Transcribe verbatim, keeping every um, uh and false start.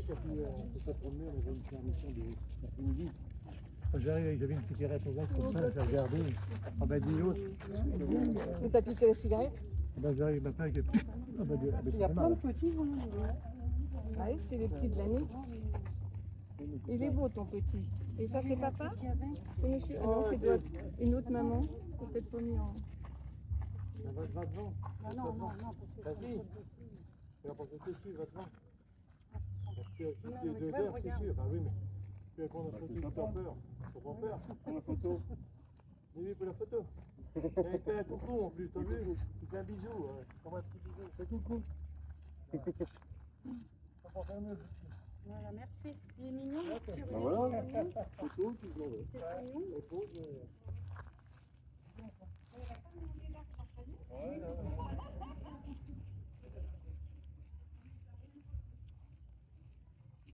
quand on s'est promené, on avait une permission d'après-midi. J'arrive, j'avais une cigarette au bec comme ça, j'ai regardé. Ah ben dis l'autre. Mais t'as piqué la cigarette? Ah ben j'arrive maintenant avec les petits. Ah ben, ah ben, il y a plein de petits, vous. Ah oui, c'est les petits de l'année. Il est beau ton petit. Et ça c'est papa? C'est monsieur? Ah non, c'est doit être une autre maman. Peut-être pas mis en... Ça va, va devant. Non, non, non, non, parce que... Vas-y. Et après c'est dessus, va devant. Tu as les deux heures, c'est sûr. Ah oui, mais tu vas prendre une photo de ta peur. Faut pas peur. Prends la photo. Oui, pour la photo. T'as fait un coucou en plus, t'as vu? Tu fais un bisou. Prends un petit bisou. Fais coucou. Voilà, merci. Il est mignon, le petit Voilà. Photo, tu l'envoies. C'est mignon.